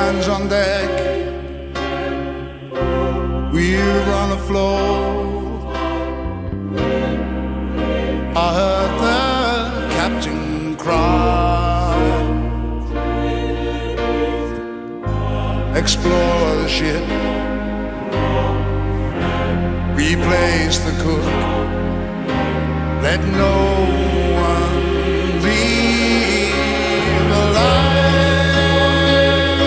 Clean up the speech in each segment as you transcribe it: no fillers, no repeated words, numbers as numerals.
hands on deck, we were on the floor. I heard the captain cry, explore the ship, replace the cook, let no one leave alive.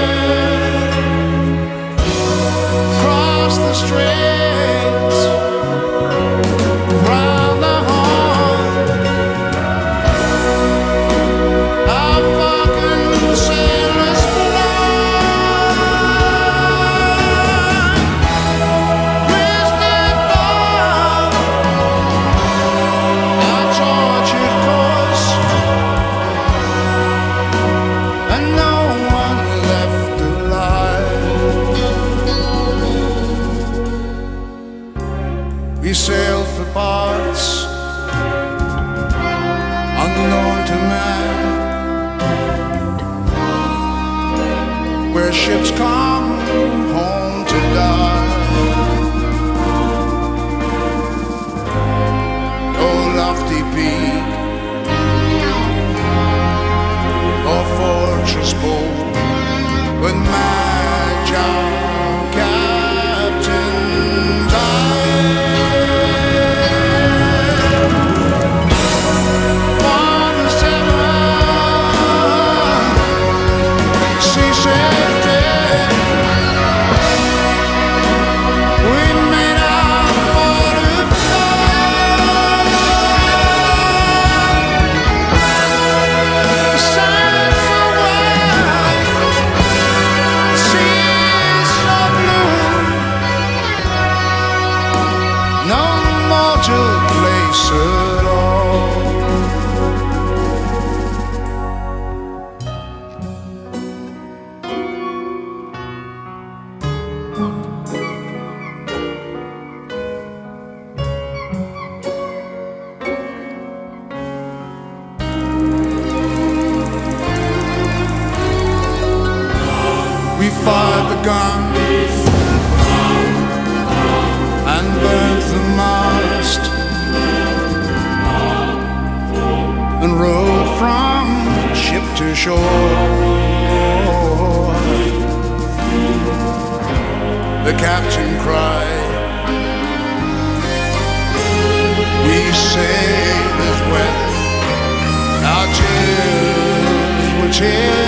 Cross the straits, round the horn, our fucking sailors blind. Twisted love, our tortured course, and no one left alive. We sailed for parts unknown to man, where ships come home to die. Oh, lofty peak, or fortress bold, with magi captains place at all. We fired the gun and burnt the mast, and rode from ship to shore. The captain cried, we sailors wept, our tears were tears